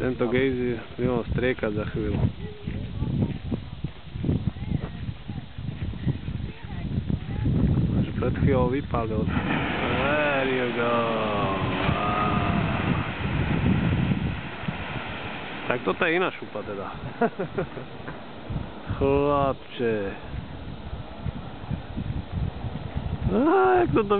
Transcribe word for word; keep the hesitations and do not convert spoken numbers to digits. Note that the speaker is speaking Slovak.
Tento gejzír by mal striekať za chvíľu. Takže pred chvíľou vypálil. There you go. Tak toto je iná šupa teda. Chlapče. Á, jak toto